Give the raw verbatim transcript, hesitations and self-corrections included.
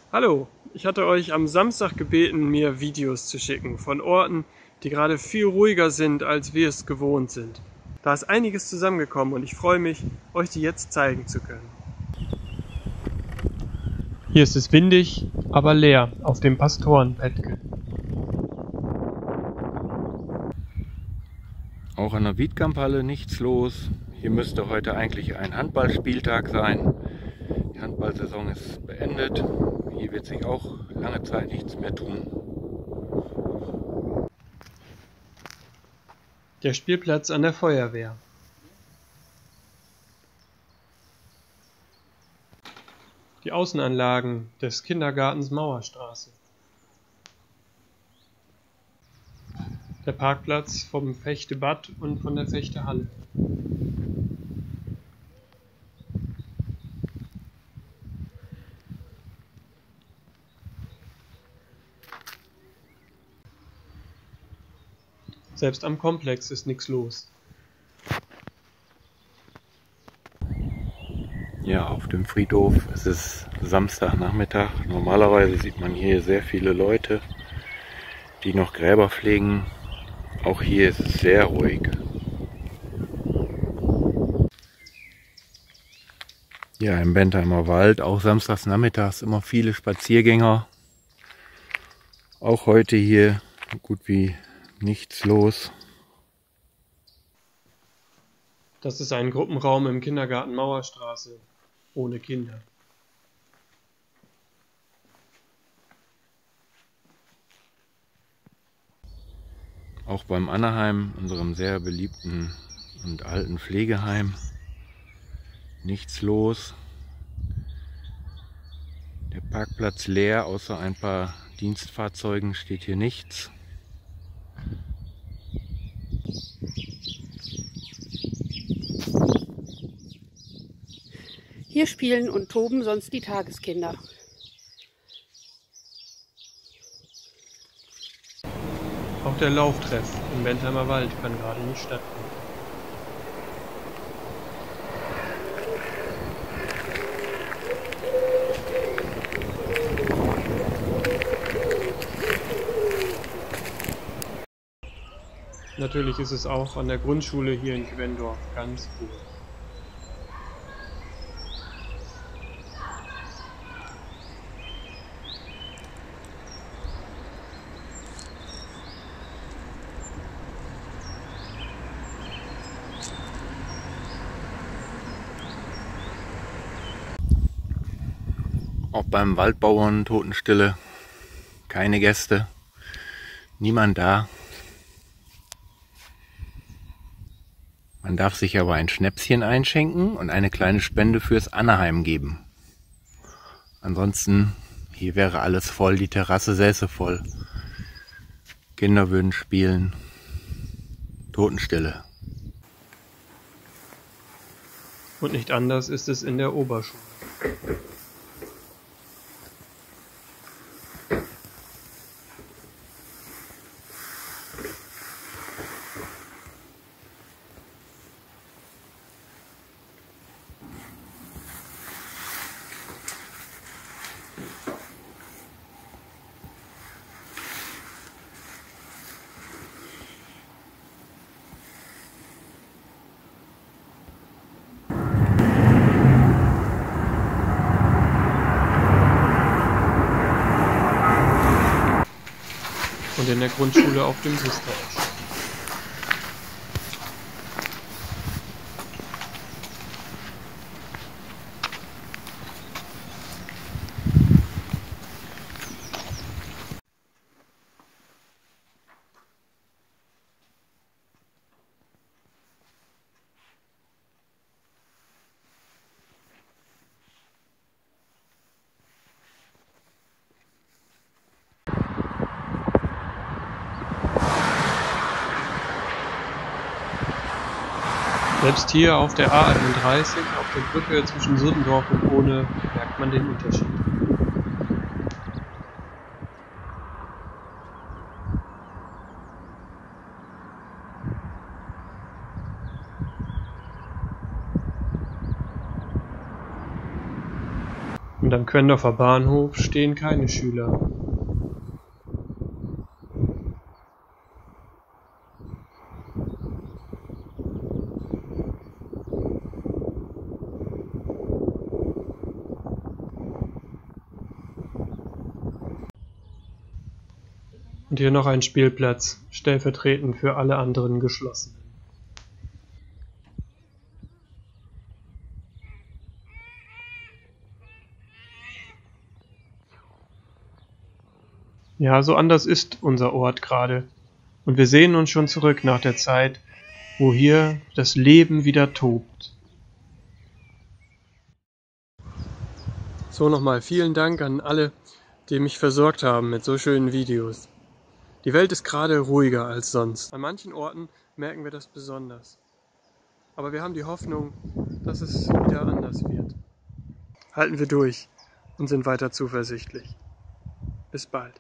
Hallo, ich hatte euch am Samstag gebeten, mir Videos zu schicken von Orten, die gerade viel ruhiger sind, als wir es gewohnt sind. Da ist einiges zusammengekommen und ich freue mich, euch die jetzt zeigen zu können. Hier ist es windig, aber leer auf dem Pastorenpättgen. Auch an der Wiedkamphalle nichts los. Hier müsste heute eigentlich ein Handballspieltag sein. Die Handballsaison ist beendet. Hier wird sich auch lange Zeit nichts mehr tun. Der Spielplatz an der Feuerwehr. Die Außenanlagen des Kindergartens Mauerstraße. Der Parkplatz vom Fechte-Bad und von der Fechte-Halle. Selbst am Komplex ist nichts los. Ja, auf dem Friedhof es ist Samstagnachmittag. Normalerweise sieht man hier sehr viele Leute, die noch Gräber pflegen. Auch hier ist es sehr ruhig. Ja, im Bentheimer Wald, auch samstags nachmittags immer viele Spaziergänger. Auch heute hier gut wie nichts los. Das ist ein Gruppenraum im Kindergarten Mauerstraße, ohne Kinder. Auch beim Annaheim, unserem sehr beliebten und alten Pflegeheim, nichts los. Der Parkplatz leer, außer ein paar Dienstfahrzeugen steht hier nichts. Hier spielen und toben sonst die Tageskinder. Auch der Lauftreff im Bentheimer Wald kann gerade nicht stattfinden. Natürlich ist es auch an der Grundschule hier in Quendorf ganz ruhig. Auch beim Waldbauern Totenstille, keine Gäste, niemand da. Man darf sich aber ein Schnäpschen einschenken und eine kleine Spende fürs Annaheim geben. Ansonsten, hier wäre alles voll, die Terrasse säße voll. Kinder würden spielen. Totenstille. Und nicht anders ist es in der Oberschule. Und in der Grundschule auf dem Sisteresch. Selbst hier auf der A einunddreißig, auf der Brücke zwischen Suddendorf und Ohne, merkt man den Unterschied. Und am Quendorfer Bahnhof stehen keine Schüler. Und hier noch ein Spielplatz, stellvertretend für alle anderen geschlossenen. Ja, so anders ist unser Ort gerade. Und wir sehnen uns schon zurück nach der Zeit, wo hier das Leben wieder tobt. So, nochmal vielen Dank an alle, die mich versorgt haben mit so schönen Videos. Die Welt ist gerade ruhiger als sonst. An manchen Orten merken wir das besonders. Aber wir haben die Hoffnung, dass es wieder anders wird. Halten wir durch und sind weiter zuversichtlich. Bis bald.